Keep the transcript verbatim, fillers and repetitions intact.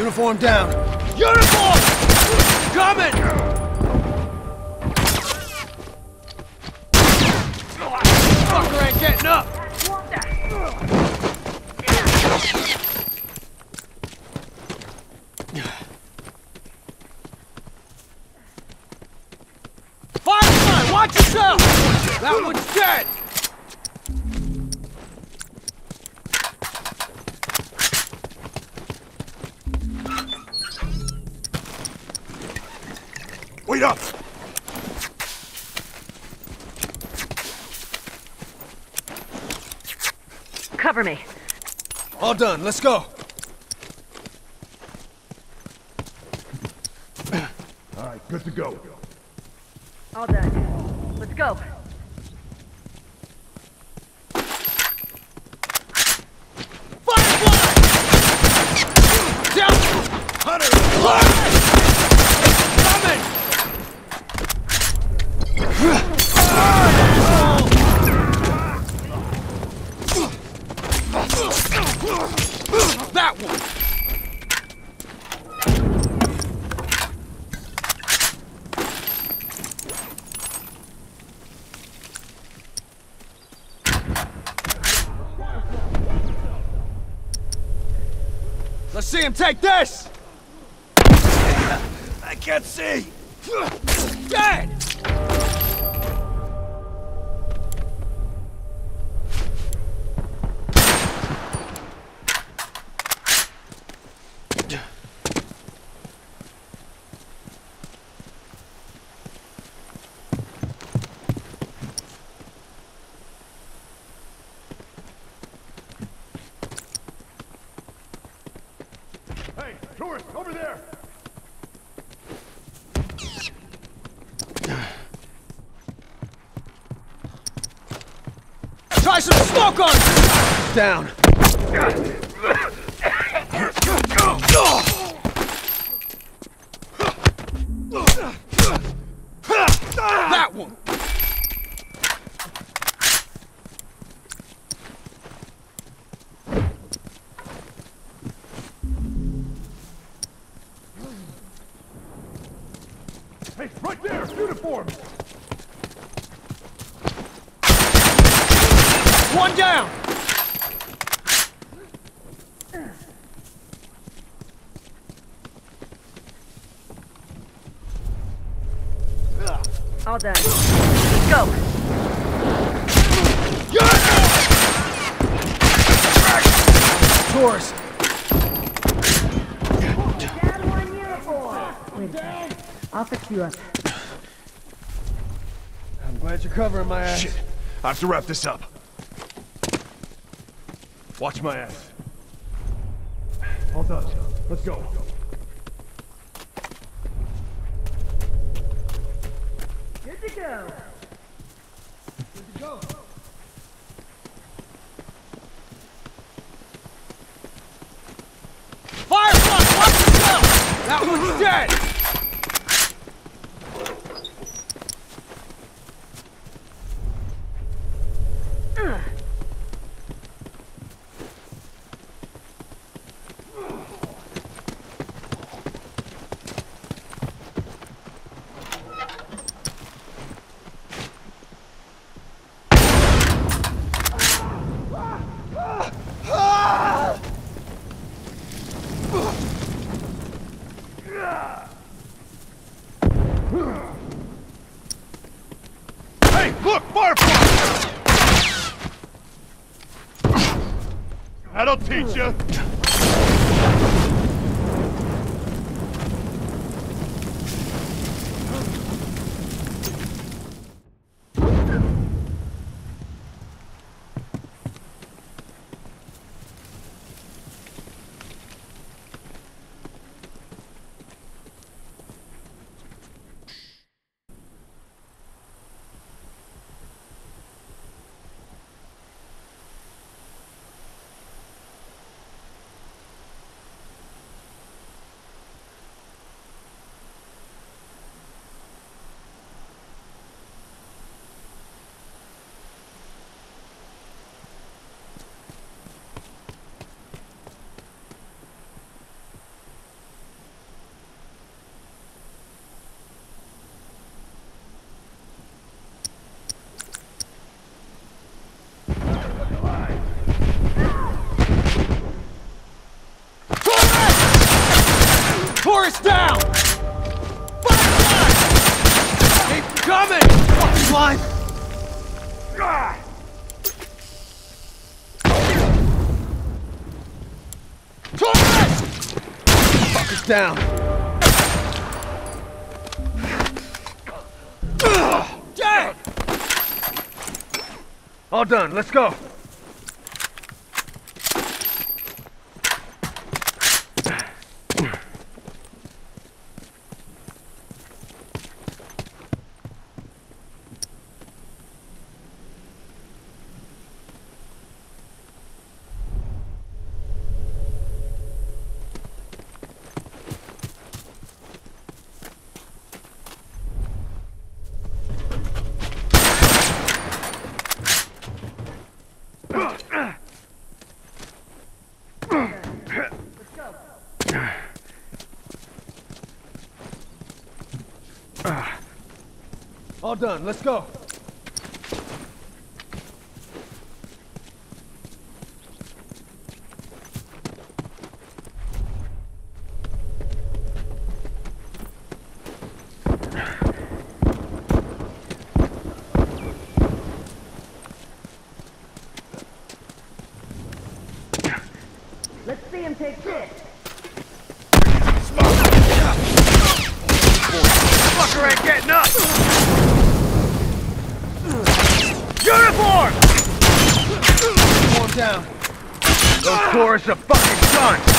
Uniform down. Uniform! Coming! Fucker ain't getting up! Firefly, watch yourself! That one's dead! Wait up! Cover me. All done, let's go. All right, good to go. All done. Let's go. Firefly! Down! Hunter! Coming! That one! Let's see him take this! I can't see! Dead! Hey, tourist, over there! Try some smoke on him! Down. That one! Hey, right there! Uniform! One down! All done. Let's go. Tours! Down one uniform. Wait a second. I'll fix you up. I'm glad you're covering my ass. Shit! I have to wrap this up. Watch my ass. All done. Let's go. Good to go. Good to go. Firefly, watch yourself! That one's dead! Hey, look! Firefly! That'll teach you! line? Fuckers down. Jack! All done, let's go. All done, let's go. Let's see him take this. Fucker ain't getting up! Uniform! Uniform down. Those tourists are fucking done!